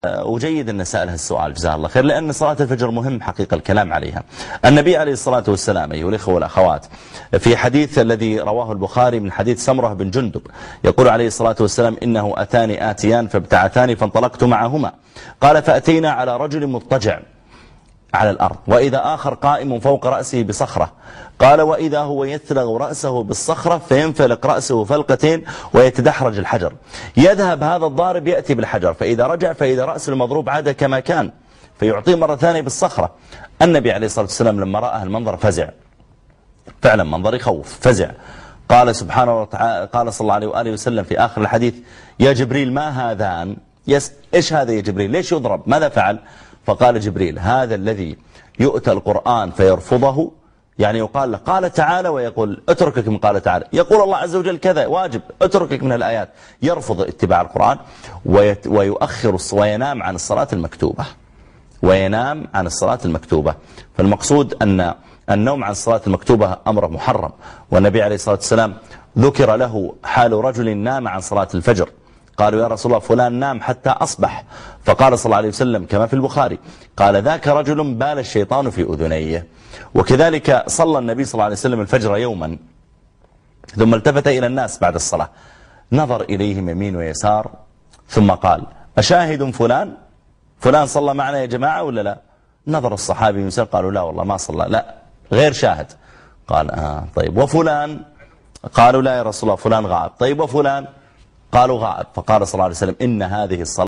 وجيد أن سأل هالسؤال جزاه الله خير، لأن صلاة الفجر مهم حقيقة الكلام عليها. النبي عليه الصلاة والسلام أيها الإخوة والأخوات في حديث الذي رواه البخاري من حديث سمرة بن جندب يقول عليه الصلاة والسلام: إنه أتاني آتيان فابتعثاني فانطلقت معهما، قال: فأتينا على رجل مضطجع على الأرض وإذا آخر قائم فوق رأسه بصخرة، قال: وإذا هو يثلغ رأسه بالصخرة فينفلق رأسه فلقتين ويتدحرج الحجر، يذهب هذا الضارب يأتي بالحجر، فإذا رجع فإذا رأس المضروب عاد كما كان فيعطيه مرة ثانية بالصخرة. النبي عليه الصلاة والسلام لما رأى المنظر فزع، فعلا منظر يخوف، فزع، قال سبحانه وتعالى، قال صلى الله عليه وآله وسلم في آخر الحديث: يا جبريل ما هذان؟ إيش هذا يا جبريل؟ ليش يضرب؟ ماذا فعل؟ فقال جبريل: هذا الذي يؤتى القرآن فيرفضه، يعني يقال له قال تعالى ويقول اتركك من قال تعالى، يقول الله عز وجل كذا واجب اتركك من الآيات، يرفض اتباع القرآن ويؤخر وينام عن الصلاة المكتوبة، وينام عن الصلاة المكتوبة. فالمقصود أن النوم عن الصلاة المكتوبة أمر محرم، والنبي عليه الصلاة والسلام ذكر له حال رجل نام عن صلاة الفجر، قالوا: يا رسول الله فلان نام حتى أصبح، فقال صلى الله عليه وسلم كما في البخاري: قال: ذاك رجل بال الشيطان في أذنيه. وكذلك صلى النبي صلى الله عليه وسلم الفجر يوما، ثم التفت إلى الناس بعد الصلاة، نظر إليهم يمين ويسار، ثم قال: أشاهد فلان؟ فلان صلى معنا يا جماعة ولا لا؟ نظر الصحابي يسار، قالوا: لا والله ما صلى، لا غير شاهد. قال: طيب وفلان؟ قالوا: لا يا رسول الله فلان غائب. طيب وفلان؟ قالوا: غائب. فقال صلى الله عليه وسلم: إن هذه الصلاة